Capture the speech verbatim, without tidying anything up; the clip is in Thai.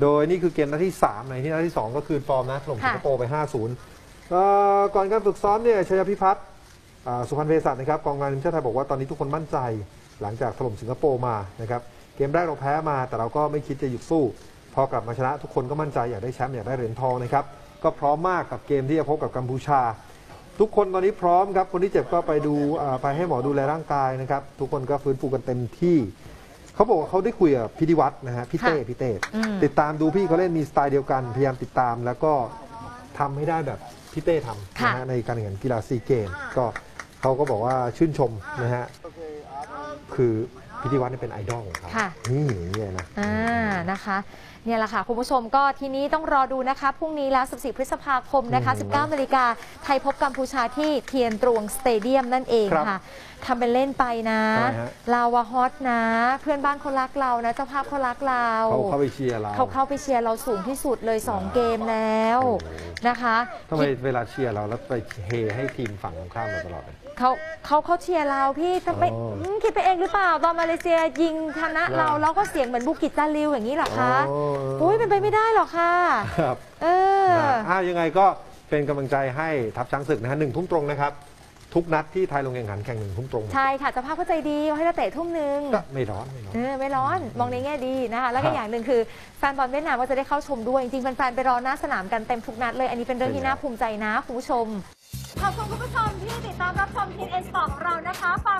โดยนี่คือเกมนัดที่สามในที่นัดที่สองก็คืนฟอร์มนะถล่มสิงคโปร์ไป ห้าศูนย์ ก่อนการฝึกซ้อมเนี่ยชัยพิพัฒน์สุพรรณเภสัชนะครับกองงานทีมชาติไทยบอกว่าตอนนี้ทุกคนมั่นใจหลังจากถล่มสิงคโปร์มานะครับเกมแรกเราแพ้มาแต่เราก็ไม่คิดจะหยุดสู้พอกลับมาชนะทุกคนก็มั่นใจอยากได้แชมป์อยากได้เหรียญทองนะครับก็พร้อมมากกับเกมที่จะพบกับกัมพูชาทุกคนตอนนี้พร้อมครับคนที่เจ็บก็ไปดูไปให้หมอดูแลร่างกายนะครับทุกคนก็ฟื้นฟูกันเต็มที่เขาบอกว่าเขาได้คุยกับพิธีวัฒน์นะฮะพี่เต้พี่เต้ติดตามดูพี่เขาเล่นมีสไตล์เดียวกันพยายามติดตามแล้วก็ทำให้ได้แบบพี่เต้ทำนะฮะในการแข่งขันกีฬาซีเกมก็เขาก็บอกว่าชื่นชมนะฮะคือพิธีวัฒน์เป็นไอดอลของเขานี่นี่นะอ่านะคะเนี่ยแหละค่ะคุณผู้ชมก็ทีนี้ต้องรอดูนะคะพรุ่งนี้แล้วสิบสี่พฤษภาคมนะคะสิบเก้านาฬิกาไทยพบกัมพูชาที่เทียนตรวงสเตเดียมนั่นเองค่ะทำเป็นเล่นไปนะลาวาฮอตนะเพื่อนบ้านเขารักเรานะเจ้าภาพเขารักเราเขาเข้าไปเชียร์เราเขาเข้าไปเชียร์เราสูงที่สุดเลยสองเกมแล้วนะคะทำไมเวลาเชียร์เราแล้วไปเฮให้ทีมฝั่งตรงข้ามเราตลอดเลยเขาเขาเขาเชียร์เราพี่จะไปคิดไปเองหรือเปล่าตอนมาเลเซียยิงชนะเราเราก็เสียงเหมือนบุกิจจาริวอย่างนี้หรอคะอุ้ยเป็นไปไม่ได้หรอกค่ะครับเอออ่ายังไงก็เป็นกำลังใจให้ทัพช้างศึกนะฮะหนึ่งทุ่มตรงนะครับทุกนัดที่ไทยลงแข่งขันแข่งหนึ่งทุ่มตรงใช่ค่ะเจ้าภาพเข้าใจดีให้นักเตะทุ่มหนึ่งไม่ร้อนไม่ร้อนเออไม่ร้อนมองในแง่ดีนะคะแล้วก็อย่างหนึ่งคือแฟนบอลเวียดนามก็จะได้เข้าชมด้วยจริงๆแฟนๆไปรอหน้าสนามกันเต็มทุกนัดเลยอันนี้เป็นเรื่องที่น่าภูมิใจนะคุณผู้ชมขอบคุณคุณผู้ชมที่ติดตามรับชมทีนเอสปอร์ตของเรานะคะ